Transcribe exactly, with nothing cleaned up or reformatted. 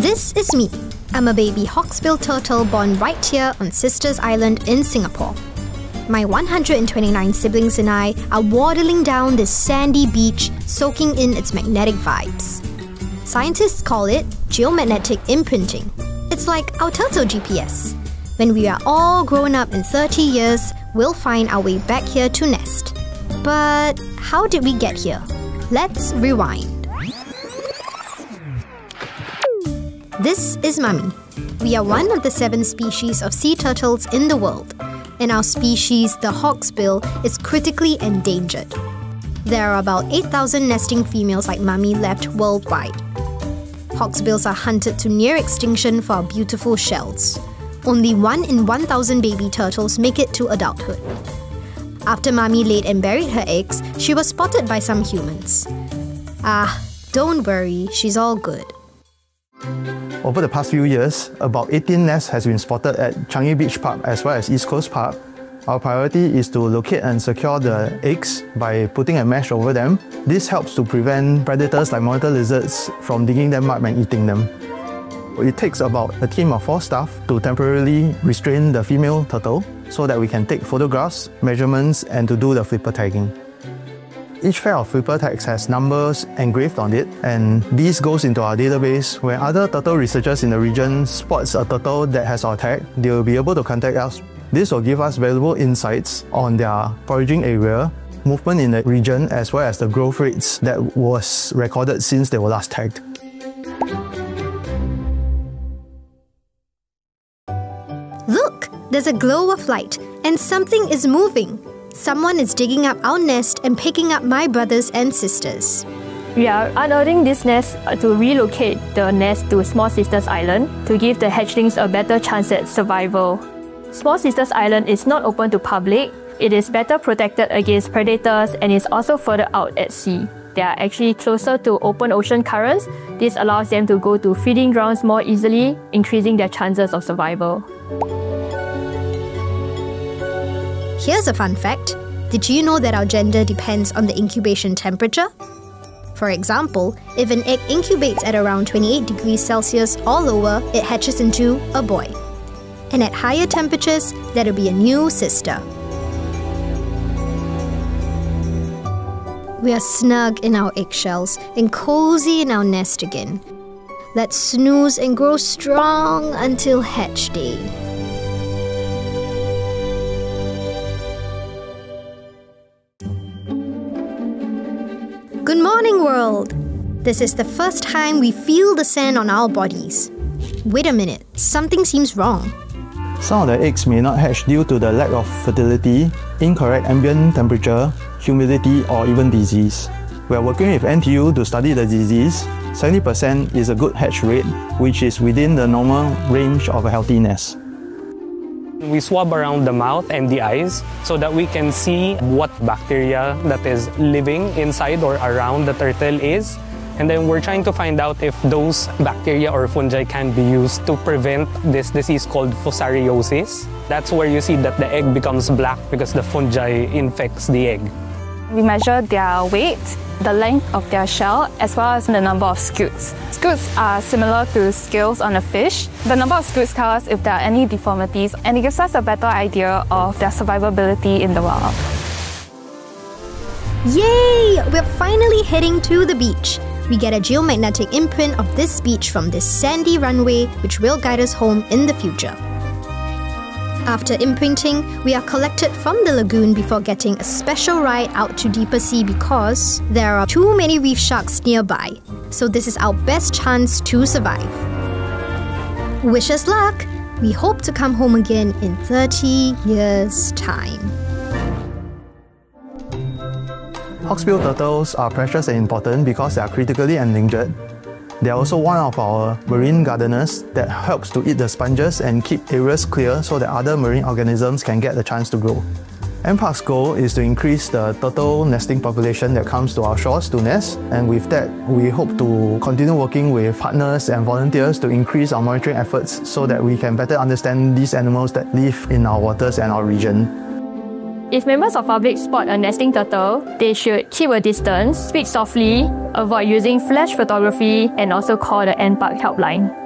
This is me. I'm a baby hawksbill turtle born right here on Sisters Island in Singapore. My one hundred twenty-nine siblings and I are waddling down this sandy beach, soaking in its magnetic vibes. Scientists call it geomagnetic imprinting. It's like our turtle G P S. When we are all grown up in thirty years, we'll find our way back here to nest. But how did we get here? Let's rewind. This is Mummy. We are one of the seven species of sea turtles in the world, and our species, the hawksbill, is critically endangered. There are about eight thousand nesting females like Mummy left worldwide. Hawksbills are hunted to near extinction for our beautiful shells. Only one in one thousand baby turtles make it to adulthood. After Mummy laid and buried her eggs, she was spotted by some humans. Ah, don't worry, she's all good. Over the past few years, about eighteen nests has been spotted at Changi Beach Park as well as East Coast Park. Our priority is to locate and secure the eggs by putting a mesh over them. This helps to prevent predators like monitor lizards from digging them up and eating them. It takes about a team of four staff to temporarily restrain the female turtle so that we can take photographs, measurements, and to do the flipper tagging. Each pair of flipper tags has numbers engraved on it, and this goes into our database. When other turtle researchers in the region spots a turtle that has our tag, they will be able to contact us. This will give us valuable insights on their foraging area, movement in the region, as well as the growth rates that was recorded since they were last tagged. Look! There's a glow of light, and something is moving. Someone is digging up our nest and picking up my brothers and sisters. We are unearthing this nest to relocate the nest to Small Sisters Island to give the hatchlings a better chance at survival. Small Sisters Island is not open to public. It is better protected against predators and is also further out at sea. They are actually closer to open ocean currents. This allows them to go to feeding grounds more easily, increasing their chances of survival. Here's a fun fact. Did you know that our gender depends on the incubation temperature? For example, if an egg incubates at around twenty-eight degrees Celsius or lower, it hatches into a boy. And at higher temperatures, that'll be a new sister. We are snug in our eggshells and cozy in our nest again. Let's snooze and grow strong until hatch day. Good morning, world! This is the first time we feel the sand on our bodies. Wait a minute, something seems wrong. Some of the eggs may not hatch due to the lack of fertility, incorrect ambient temperature, humidity, or even disease. We are working with N T U to study the disease. seventy percent is a good hatch rate, which is within the normal range of a healthy nest. We swab around the mouth and the eyes so that we can see what bacteria that is living inside or around the turtle is. And then we're trying to find out if those bacteria or fungi can be used to prevent this disease called fusariosis. That's where you see that the egg becomes black because the fungi infects the egg. We measure their weight, the length of their shell, as well as the number of scutes. Scutes are similar to scales on a fish. The number of scutes tell us if there are any deformities, and it gives us a better idea of their survivability in the wild. Yay! We're finally heading to the beach. We get a geomagnetic imprint of this beach from this sandy runway, which will guide us home in the future. After imprinting, we are collected from the lagoon before getting a special ride out to deeper sea because there are too many reef sharks nearby. So this is our best chance to survive. Wish us luck! We hope to come home again in thirty years' time. Hawksbill turtles are precious and important because they are critically endangered. They are also one of our marine gardeners that helps to eat the sponges and keep areas clear so that other marine organisms can get the chance to grow. NParks' goal is to increase the turtle nesting population that comes to our shores to nest, and with that, we hope to continue working with partners and volunteers to increase our monitoring efforts so that we can better understand these animals that live in our waters and our region. If members of public spot a nesting turtle, they should keep a distance, speak softly, avoid using flash photography, and also call the NParks helpline.